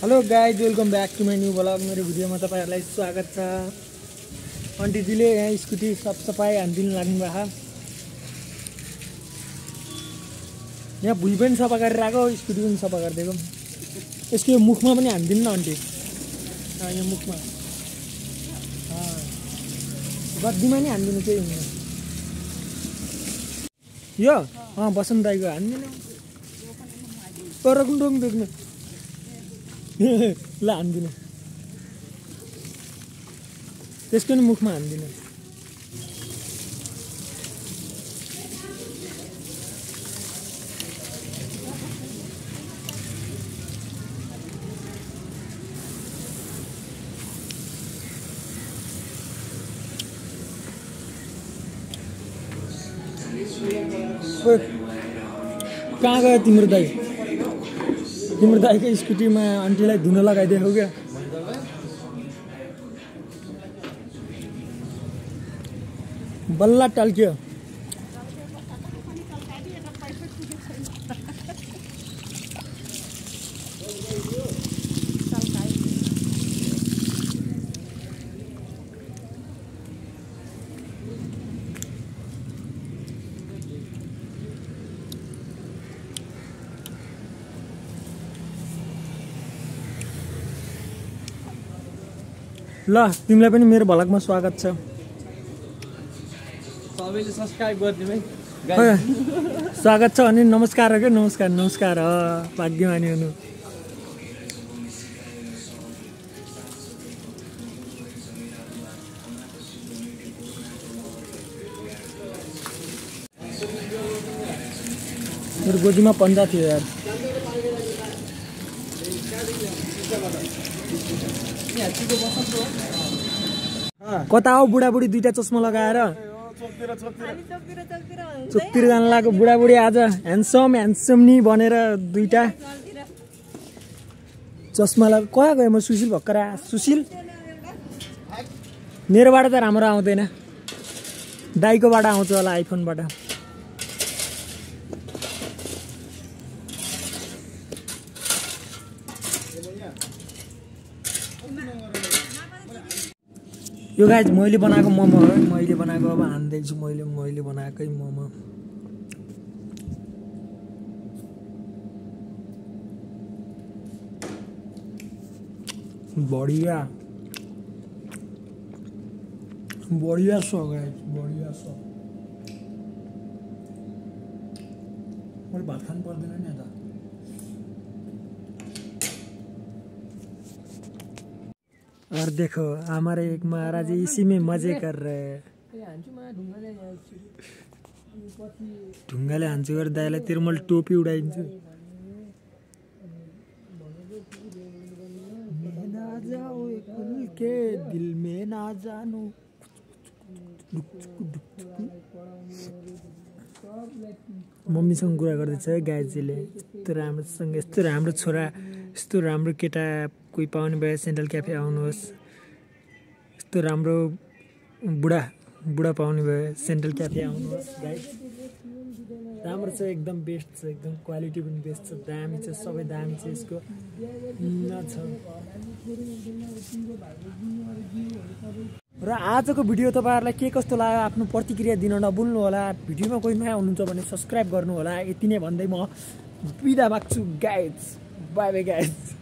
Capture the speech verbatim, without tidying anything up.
Hello guys, welcome back to my new blog. मेरो भिडियोमा तपाईहरुलाई स्वागत छ। आन्टीजीले यहाँ स्कुटी साफ सफाई हान्दिन लाग्नु भएको। यहाँ भुइँ पनि सफा गरेर आएको, स्कुटी पनि सफा गरिदिएको। यसको मुखमा पनि हान्दिन न आन्टी। यहाँ मुखमा गद्दीमा नि हान्दिनु, केही हुँदैन। यो अँ बसन्त दाइको हान्दिनु। तर कुन देख्नु ल हान्दिनु, त्यसको नि मुखमा हान्दिनु। कहाँ गयो तिम्रो दाइ? तिम्रो दाइको स्कुटीमा आन्टीलाई धुन लगाइदिएको क्या। बल्ल टल्क्यो। ल तिमीलाई पनि मेरो भ्लगमा स्वागत छ। सबैले सब्स्क्राइब गरिदिनु है। स्वागत छ अनि नमस्कार हो क्या। नमस्कार नमस्कार भाग्यमानी हुनु। मेरो गोजीमा पन्जा थियो यार। कता हो बुढाबुढी दुईटा चस्मा लगाएर चोकतिर जान लागेको बुढाबुढी आज ह्यान्डसम ह्यान्डसम नि भनेर दुईटा चस्मा लगा। कहाँ गयो म सुशील भर्खर? सुशील मेरोबाट त राम्रो आउँदैन, दाइकोबाट आउँछ होला, आइफोनबाट। यो गाइज मैले बनाएको मोमो हो। मैले बनाएको अब हान्दैछु। मैले मैले बनाएकै मोमो। बढिया बढिया छ गाइज, बढिया छ। मैले भात खानु पर्दैन नि त। और देखो हमारे एक महाराज इसी में मजे कर रहे हैं। ढुङ्गाले हान्छु गरेर दाइलाई तेरो मैले टोपी उडाइदिन्छु। ना जाओ के दिल में ना जानो। मम्मीसँग कुरा गर्दैछ गाइजीले। यस्तो राम्रोसँग, यस्तो राम्रो छोरा, यस्तो राम्रो केटा कोही पाउने भए सेन्ट्रल क्याफे आउनुहोस्। यस्तो राम्रो बुढा बुढा पाउने भए सेन्ट्रल क्याफे आउनुहोस् गाइज। राम्रो छ, एकदम बेस्ट छ, एकदम क्वालिटी पनि बेस्ट छ, दामी छ, सबै दामी छ। यसको छ। र आजको भिडियो तपाईँहरूलाई के कस्तो लाग्यो आफ्नो प्रतिक्रिया दिन नभुल्नु होला। भिडियोमा कोही नयाँ हुनुहुन्छ भने सब्सक्राइब गर्नु होला। यति नै भन्दै म बिदा माग्छु गाइज। By by guys.